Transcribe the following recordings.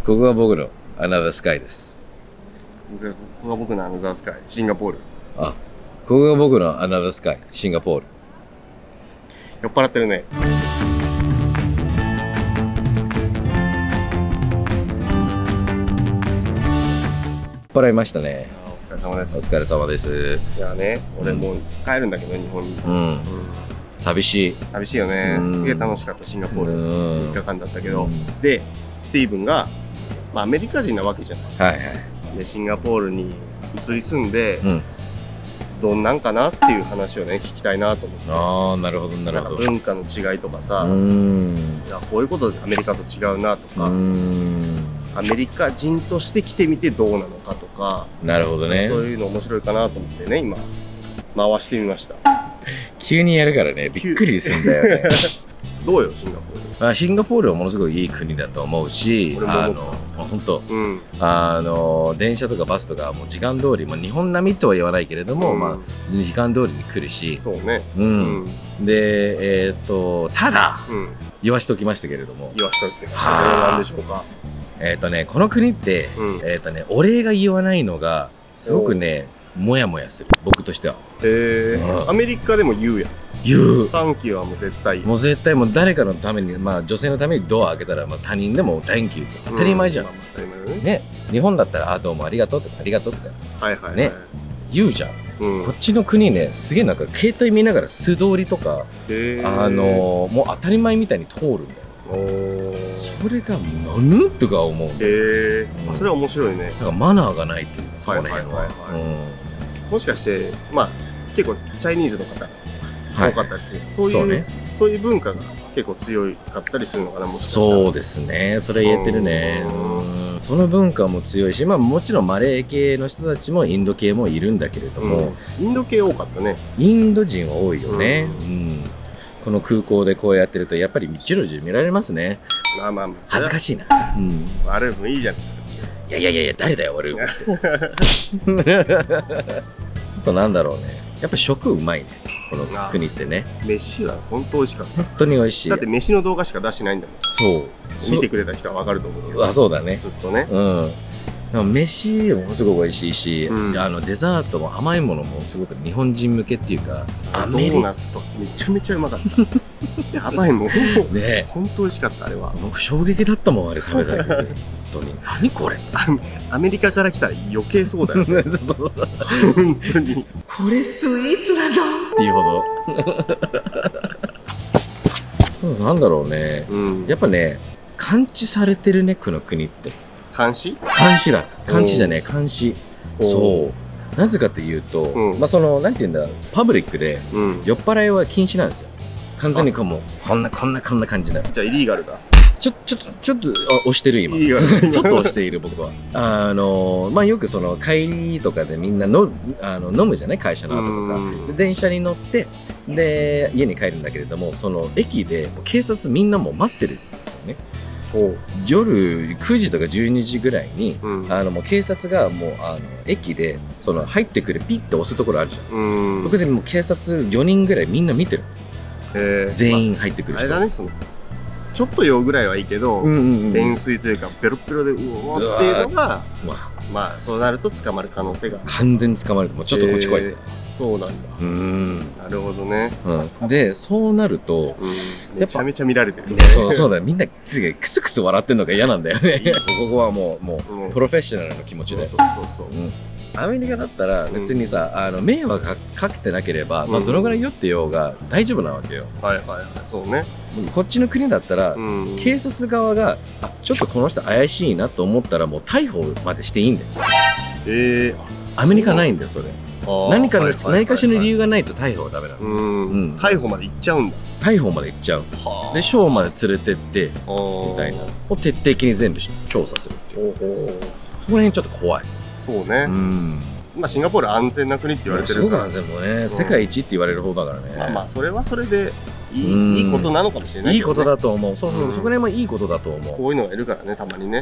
ここが僕のアナザースカイです。 ここが僕のアナザースカイ、シンガポール。 あ、ここが僕のアナザースカイ、シンガポール。 酔っ払ってるね。 払いましたね。 お疲れ様でおす。 疲れ様です。 いやね、俺もう帰るんだけど、日本に。 寂しい。 寂しいよね。すげえ楽しかった、シンガポール。3日間だったけど。で、スティーブンが、まあ、アメリカ人なわけじゃない。 はいはい。 で、シンガポールに移り住んで、どんなんかなっていう話をね、聞きたいなと思って。 ああ、なるほど、なるほど。 文化の違いとかさ、こういうことでアメリカと違うなとか、アメリカ人として来てみてどうなのかとか、 なるほどね。 そういうの面白いかなと思ってね、今、回してみました。 急にやるからね、びっくりするんだよね。 どうよ、シンガポール。 シンガポールはものすごいいい国だと思うし、本当、電車とかバスとかもう時間通り、日本並みとは言わないけれども、時間通りに来るし、 そうね。 で、ただ、言わしておきましたけれども、 言わしておきました。何でしょうか。 この国って、お礼が言わないのが、すごくね、もやもやする、僕としては。 アメリカでも言うやん。 言う。 サンキューはもう絶対。 もう絶対もう誰かのために、女性のためにドア開けたら、他人でも Thank you って当たり前じゃん。 当たり前だね。 ね。日本だったら、どうもありがとうとか、ありがとうとか。ね。言うじゃん。こっちの国ね、すげえなんか携帯見ながら素通りとか、もう当たり前みたいに通るんだよ。それが何とか思う。 それは面白いね。 なんかマナーがないっていうか、そこら辺は。 もしかして、結構チャイニーズの方多かったりする。そういう文化が結構強かったりするのかな、もしかしたら。 そうですね。それ言えてるね。その文化も強いし、もちろんマレー系の人たちもインド系もいるんだけれども、 インド系多かったね。 インド人は多いよね。この空港でこうやってるとやっぱりじろじろ見られますね。恥ずかしいな。 悪いもいいじゃないですか。 いや誰だよ悪いも。あとなんだろうね。やっぱ食うまいね。この国ってね。 飯は本当美味しかった。 本当に美味しい。 だって飯の動画しか出してないんだもん。そう。見てくれた人はわかると思うけど。 そうだね。 ずっとね。 でも飯もすごく美味しいし、デザートも甘いものもすごく日本人向けっていうか、 ドーナツとめちゃめちゃうまかった。やばいもん。ね、本当美味しかったあれは。 僕衝撃だったもんあれ食べたけど。本当に何これ。 アメリカから来たら余計そうだよね。本当に。 これスイーツなんだっていうほど。なんだろうね。やっぱね、感知されてるね、この国って。 監視だ。監視じゃねえ、監視。そう。なぜかっていうと、なんていうんだ、パブリックで酔っ払いは禁止なんですよ。完全にこんな感じだ。 じゃあイリーガルだ。 ちょっと押してる今。ちょっと押している僕は。よく帰りとかでみんな飲むじゃない、会社の後とか。で電車に乗って、で、家に帰るんだけれども、駅で警察みんなも待ってるんですよね。夜9時とか12時ぐらいに、もう警察がもう駅で入ってくるピッと押すところあるじゃん。そこでもう警察4人ぐらいみんな見てる。全員入ってくる人。 あれだね、ちょっと酔うぐらいはいいけど、泥酔というかペロペロでうおーっていうのが、そうなると捕まる可能性が完全に捕まると、もうちょっとこっち来い。 そうなんだ。なるほどね。 で、そうなると、 めちゃめちゃ見られてる。 そうだ、みんなクスクス笑ってんのが嫌なんだよね。ここはもう、プロフェッショナルの気持ちで。アメリカだったら別にさ、迷惑かけてなければ、どのぐらい酔ってようが大丈夫なわけよ。 そうね。 こっちの国だったら、警察側が、ちょっとこの人怪しいなと思ったら、もう逮捕までしていいんだよ。アメリカないんだよ、それ。何かしらの理由がないと逮捕はダメなの。 逮捕まで行っちゃうんだ。 逮捕まで行っちゃう。で、ショーまで連れてって、みたいな。を徹底的に全部調査するっていう。そこら辺ちょっと怖い。 そうね。シンガポール安全な国って言われてるから。 すごく安全もね、世界一って言われる方だからね。 それはそれでいいことなのかもしれない。 いいことだと思う。そこら辺もいいことだと思う。 こういうのがいるからね、たまにね。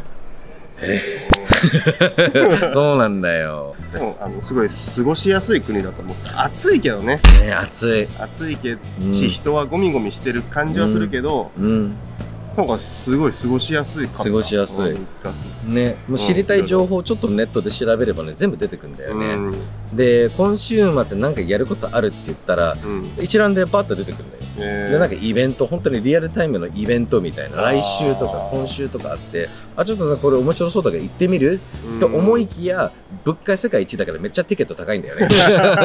そうなんだよ。 でもすごい過ごしやすい国だと思った。暑いけどね。 暑い。 暑いけど人はゴミゴミしてる感じはするけど、 なんかすごい過ごしやすいかった。 過ごしやすいね。もう知りたい情報をちょっとネットで調べればね、全部出てくるんだよね。で、今週末なんかやることあるって言ったら、一覧でパッと出てくるんだよ。で、なんかイベント、本当にリアルタイムのイベントみたいな、来週とか今週とかあって、あ、ちょっとこれ面白そうだから行ってみると思いきや、物価世界一だからめっちゃティケット高いんだよね。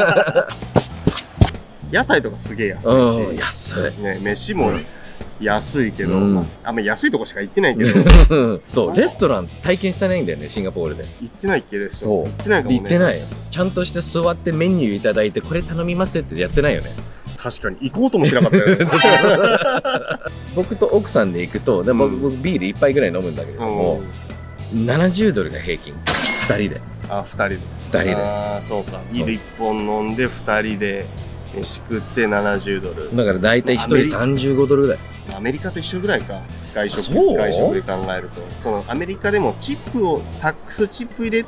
屋台とかすげえ安いし。 安い。 ね、飯も安いけど、あんま安いとこしか行ってないけど。そう、レストラン体験してないんだよね、シンガポールで。 行ってないっけ、レストラン。 そう。行ってないかもね。行ってない。ちゃんとして座ってメニューいただいて、これ頼みますってやってないよね。 確かに、行こうともしなかったよね。 僕と奥さんで行くと、で僕ビール1杯ぐらい飲むんだけれども、$70が平均。2人で。 あ、2人で。 2人で。 ああ、そうか。ビール1本飲んで2人で飯食って$70。 だから大体1人$35ぐらい。 アメリカと一緒ぐらいか。外食で考えると。そのアメリカでもチップを、タックスチップ入れて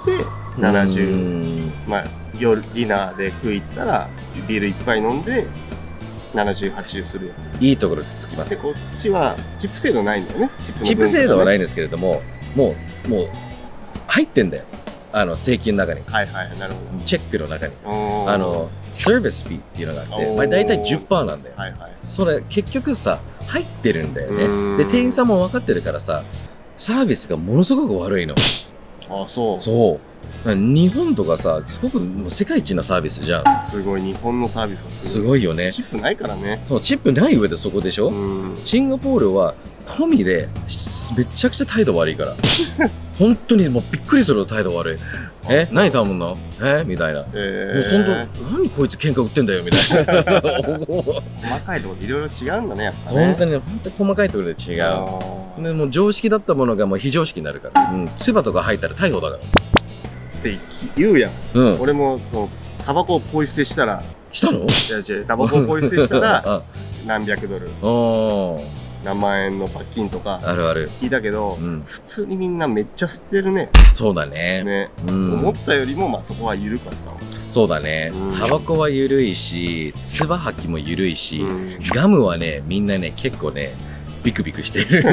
70。まあ、夜ディナーで食い行ったら、ビール1杯飲んで、70、80するよ。 いいところつつきます。 で、こっちは、チップ制度ないんだよね。 チップ制度はないんですけれども、もう、入ってんだよ。請求の中に。 はいはい、なるほど。 チェックの中に。サービスフィーっていうのがあって、まあ大体 10% なんだよ。はいはい。それ、結局さ、入ってるんだよね。で、店員さんも分かってるからさ、サービスがものすごく悪いの。 ああ、そう。 そう。日本とかさ、すごく世界一なサービスじゃん。 すごい、日本のサービスはすごいよね。 チップないからね。 そう、チップない上でそこでしょ。シンガポールは込みでめちゃくちゃ態度悪いから。本当にもうびっくりする態度悪い。何頼むのみたいな。もう本当、何こいつ喧嘩売ってんだよみたいな。 細かいところいろいろ違うんだね、やっぱね。本当に細かいところで違う。でもう常識だったものがもう非常識になるから。唾とか吐いたら逮捕だから。 って言うやん。俺もタバコをポイ捨てしたら。 したの？いや違う、タバコをポイ捨てしたら何百ドル。何万円の罰金とかあるある聞いたけど、普通にみんなめっちゃ吸ってるね。 そうだね。 ね、思ったよりもまあそこは緩かったわ。 そうだね。タバコは緩いし、唾吐きも緩いし、ガムはね、みんなね、結構ね、ビクビクしてる。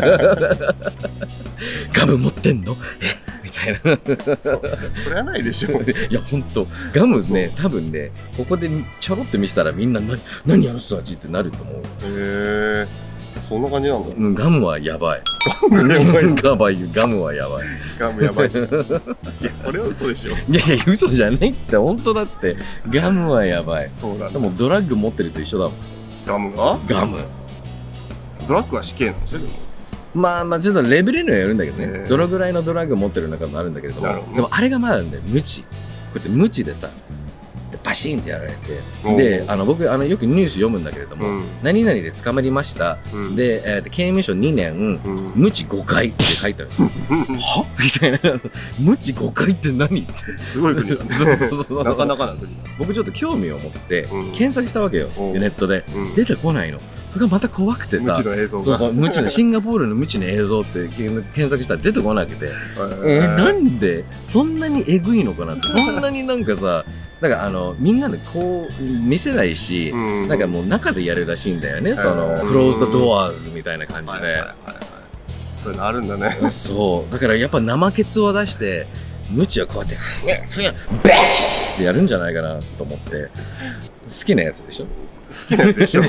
ガム持ってんの？みたいな。 それはないでしょ。 いや、ほんと。ガムね、多分ね、ここでちょろって見せたらみんな、何あの人たちってなると思う。 へえ。そんな感じなんだ。 ガムはやばい。ガムやばい。ガムはやばい。 ガムやばい。いや、それは嘘でしょ。 いやいや、嘘じゃないって、本当だって。ガムはやばい。 そうだね。 でもドラッグ持ってると一緒だもん。 ガムが？ ガム。 ドラッグは死刑なんですよ、でも。 まあちょっとレベルにはよるんだけどね。どのぐらいのドラッグ持ってるのかもあるんだけれども。でもあれがまだあるんだよ。ムチ。こうやってムチでさ、バシーンってやられて、で、僕よくニュース読むんだけれども、何々で捕まりました。で、刑務所2年、ムチ5回って書いてあるんですよ。はみたいな。ムチ5回って何って。 すごい国だね。そう。なかなかな国だ。 僕ちょっと興味を持って検索したわけよ。ネットで。出てこないの。それがまた怖くてさ、 無知の映像が。 そう、無知の、シンガポールの無知の映像って検索したら出てこなくて、なんで、そんなにえぐいのかなって、そんなになんかさ、なんかみんなでこう見せないし、なんかもう中でやるらしいんだよね、クローズドドアーズみたいな感じで。 そういうのあるんだね。 そう。だからやっぱ生ケツを出して、無知はこうやって、バッチってやるんじゃないかなと思って、好きなやつでしょ？ 好きなやつでしょ。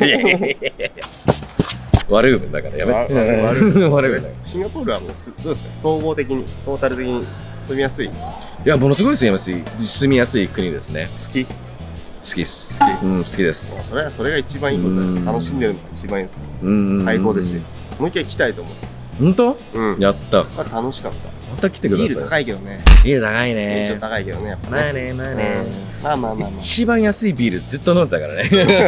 悪い分だからやめて。悪い分。 シンガポールはもうどうですか？総合的に、トータル的に住みやすい？いや、ものすごい住みやすい国ですね。 好きっす。 好きです。 それが一番いいことだよ。楽しんでるのが一番いいですよ。最高ですよ。もう一回行きたいと思う。 本当？やった。 楽しかった。 また来てください。 ビール高いけどね。 ビール高いね。 ちょっと高いけどね、やっぱね。 まあ。一番安いビールずっと飲んだからね。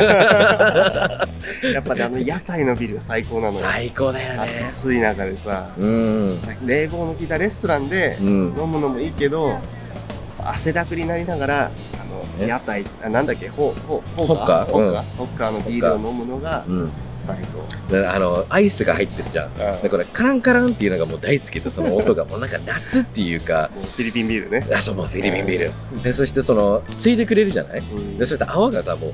やっぱね、屋台のビールが最高なのよ。 最高だよね。 暑い中でさ、冷房の効いたレストランで飲むのもいいけど、汗だくになりながら、屋台、なんだっけ、ホッカーのビールを飲むのが最高。 でアイスが入ってるじゃん。でこれカランカランっていうのがもう大好きで、その音がもうなんか夏っていうか、 もうフィリピンビールね。 あ、そう、もうフィリピンビール。でそしてそのついでくれるじゃない。でそして泡がさ、もう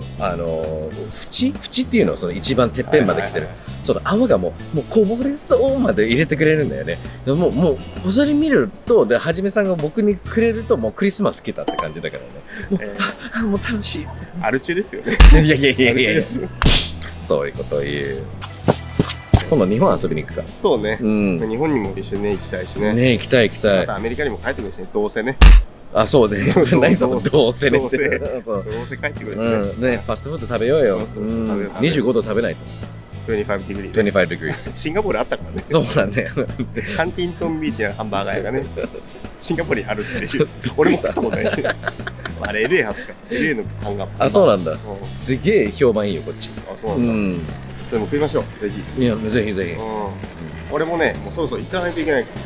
縁っていうのをその一番てっぺんまで来てる。その泡がもうこぼれそうまで入れてくれるんだよね。でもうそれ見ると、ではじめさんが僕にくれるともうクリスマス来たって感じだからね。もう楽しいって。 アル中ですよね。 いやいやいやいやいや。そういうことを言う。今度日本遊びに行くか。 そうね。 うん。 日本にも一緒にね行きたいしね。 ね、行きたい行きたい。 またアメリカにも帰ってくるしね。どうせね。 あ、そうね。何そのどうせねって。 どうせ帰ってくるしね。 ね、ファストフード食べようよ。25度食べないと。 25 degrees。 25 degrees。 シンガポールあったからね。 そうなんだよ。 ハンティントンビーチのハンバーガー屋がね、シンガポールにあるっていう。俺も食ったことない。あれ LA 初か。LA のハンガー。 あ、そうなんだ。すげえ評判いいよ、こっち。 あ、そうなんだ。それも食いましょう、ぜひ。 いや、ぜひぜひ。 俺もね、もうそろそろ行かないといけないから。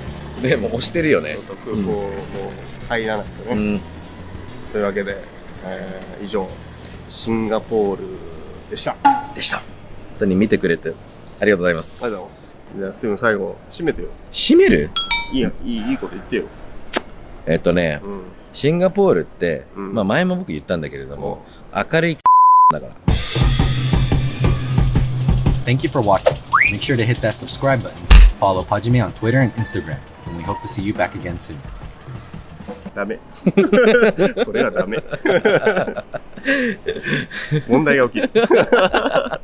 ね、もう押してるよね。 そうそう、空港も入らないとね。というわけで、以上、シンガポールでした。 本当に見てくれてありがとうございます。 ありがとうございます。じゃあ、すぐ最後、締めてよ。 締める？ いいこと言ってよ。 シンガポールって、まあ前も僕言ったんだけれども、明るいだから。 Thank you for watching. Make sure to hit that subscribe button. Follow Pajime on Twitter and Instagram. And we hope to see you back again soon. ダメ。それはダメ。問題が起きる。